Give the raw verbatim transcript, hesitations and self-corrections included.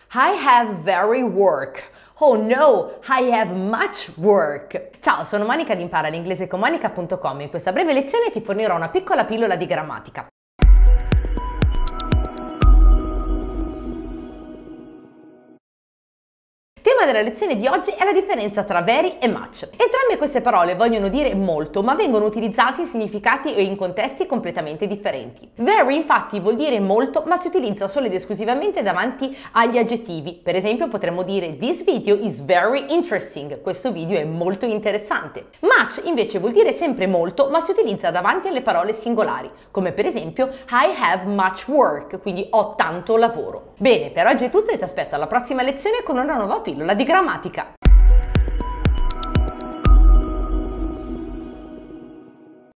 I have very work. Oh no, I have much work. Ciao, sono Monica di impara l'inglese con monica punto com e in questa breve lezione ti fornirò una piccola pillola di grammatica. Il tema della lezione di oggi è la differenza tra very e much. Entrambe queste parole vogliono dire molto, ma vengono utilizzate in significati e in contesti completamente differenti. Very infatti vuol dire molto, ma si utilizza solo ed esclusivamente davanti agli aggettivi. Per esempio potremmo dire this video is very interesting, questo video è molto interessante. Much invece vuol dire sempre molto, ma si utilizza davanti alle parole singolari, come per esempio I have much work, quindi ho tanto lavoro. Bene, per oggi è tutto e ti aspetto alla prossima lezione con una nuova pillola di grammatica.